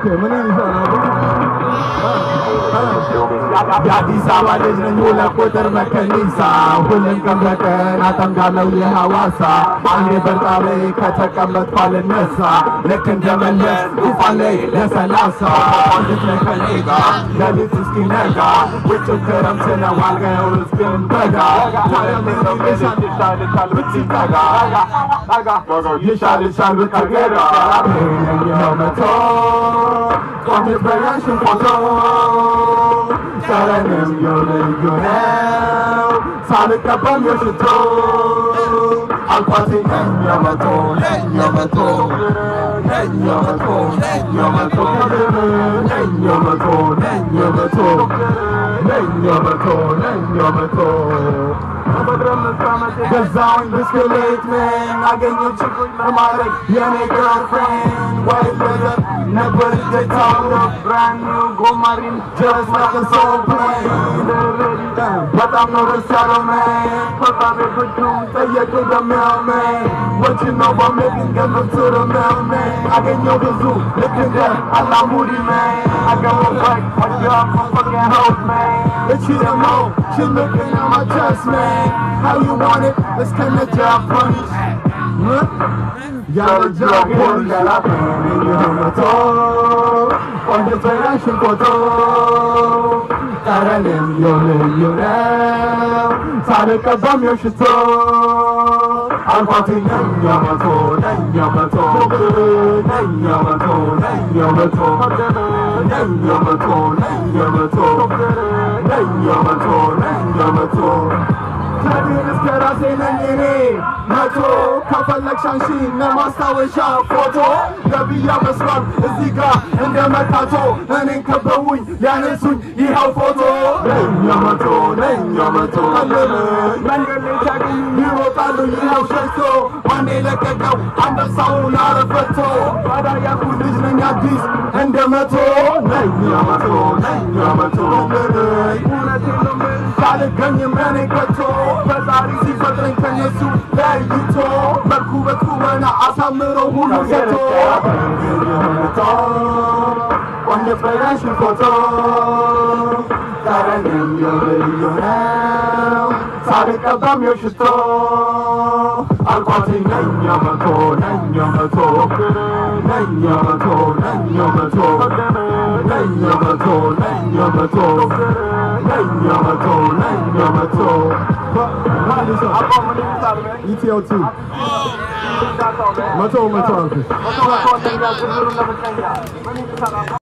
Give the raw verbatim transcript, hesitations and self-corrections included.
Okay, ምን ይሰራል? የአዲስ አበባ ልጅ ነኝ ሁለት ቁጥር መከኒሳ ሁሉም ቀን በቀን አጠምዳለሁ የሐዋሳ አንዴ በርጣቤ ከተቀመጥኩ አልነሳ ልክ እንደመለስ ዙፋን ላይ ለሰላሳ አንዲት ከኔ ጋር ሌሊት እስኪነጋ ውጭው ክረምት ነው አልጋው እስኪንበጋ ታዲያ ምን ይሻል ይሻል ብትጠጋ ይሻል ይሻል ብትገራ ይኸው መቶ ቆንጆ በያሽን ፎቶ ሰረንም የልዩ ነው ሳልቀባም የሽቶ አልኳትኝ ለኛ መቶ ለኛ መቶ ለኛ መቶ ለኛ መቶ ለኛ መቶ ለኛ መቶ ለኛ መቶ ለኛ መቶ ገዛውኝ ብስክሌት ምን አገኘው ችግር ለማድረግ የኔ girlfriend white leather never the top of brand new gomarin just like a soul plane በጣም ነው ደስ ያለው man በጣም የፍቱም ጠየቁ the mailman what you know about making get up to the mailman አገኘው ብዙ ልክ እንደ አላሙዲ man I got a bike my job my fucking house man it's you the mo she looking at my chest man how you want it let's come to job punish huh Yalla job punish yalla punish moto on the fashion photo Taralim yo yo now Salikabam yo shito I'm fighting nanya moto nanya moto nanya moto nanya moto nanya moto nanya moto nanya moto nanya moto Tadis kerase nanyene Mato kafalak shanshi namastawisha photo Gabiya masman iziga inde matato Enin kabawuny yanesuny ይኸው ፎቶ ነኛ መቶ ነኛ መቶ መንገድ ላይ ሲያገኙ ይሮጣሉ ይኸው ሸሽቶ ማን የለቀቀው አንበሳውን አረፈቶ ታዲያ ያልኩት ልጅ ነኝ አዲስ እንደ መቶ ነኛ መቶ ነኛ መቶ እውነቴን ነው የምልሽ አልገኝም እኔ ከቶ ፈጣሪ ሲፈጥረኝ ከነሱ ለይቶ መልኩ በቁመና አሳምሮ ሁሉ ሰጥቶ ቆንጆ በያሽን ፎቶ Taralim yo yo now Salikabam yo shito Alquating nanya mato nanya mato nanya mato nanya mato nanya mato nanya mato nanya mato nanya mato E T O two Mato mato